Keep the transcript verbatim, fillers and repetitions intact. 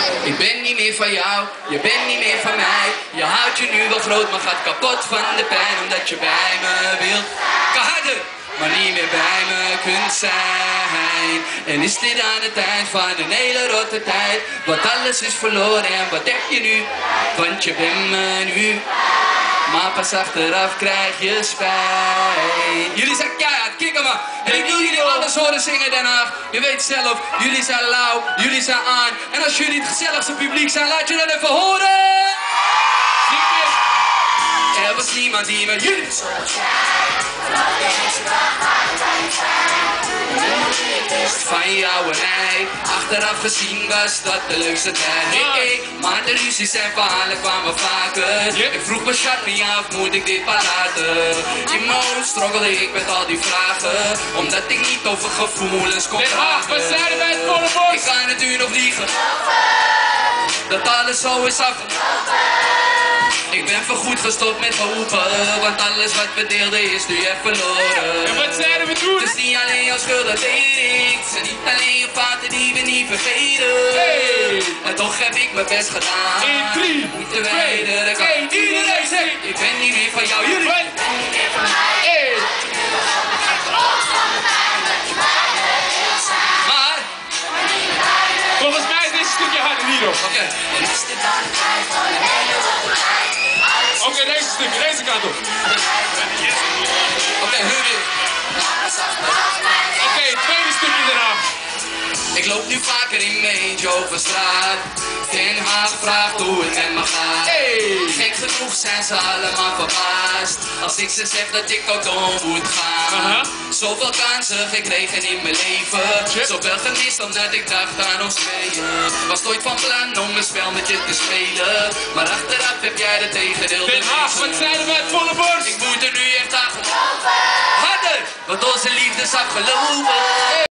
Ik ben niet meer van jou, je bent niet meer van mij. Je houdt je nu wel groot, maar gaat kapot van de pijn. Omdat je bij me wilt, kan harder, maar niet meer bij me kunt zijn. En is dit aan het eind van een hele rotte tijd? Want alles is verloren en wat heb je nu? Want je bent me nu, maar pas achteraf krijg je spijt. Jullie zijn keihard, kikken maar. En ik wil jullie alles horen zingen Den Haag. Je weet zelf, jullie zijn lauw, jullie zijn aan. En als jullie het gezelligste publiek zijn, laat je dat even horen. Er was niemand die me jullie van jou en mij. Achteraf gezien was dat de leukste tijd. Hey, hey, maar de ruzies en verhalen kwamen vaker. Ik vroeg me schat niet af, moet ik dit paraten? In mijn hoofd struggelde ik met al die vragen, omdat ik niet over gevoelens kon praten. We zijn bij het volle bos. Ik kan het u nog liegen, dat alles zo is afgelopen. Ik ben voorgoed gestopt met hopen, want alles wat we deelden is nu echt verloren. En wat zeiden we toen? Het is niet alleen jouw schuld, dat weet ik. Het zijn niet alleen je fouten die we niet vergeten. Hey. En toch heb ik mijn best gedaan. In drie, Moeten twee, wijden, dat kan één, iedereen zegt. Ik ben niet meer van jou, jullie. Ik ben niet meer van mij. Hey. Maar, Volgens mij is dit een stukje harder hierop. oké. Okay. Oké, okay, deze stukje, deze kant op. Oké, okay, nu weer. Oké, okay, tweede stukje daarna. Ik loop nu vaker in mijn eentje over straat. Den Haag vraagt hoe het met me gaat. Hey. Gek genoeg zijn ze allemaal verbaasd als ik ze zeg dat ik ook door moet gaan. Uh-huh. Zoveel kansen gekregen in mijn leven, Yep. zoveel gemist omdat ik dacht aan ons spelen. Was nooit van plan om een spel met je te spelen, maar achteraf heb jij de tegendeel Den Haag, wat zeiden we het volle borst? Ik moet er nu echt aan geloven. Harder, want onze liefde is afgelopen.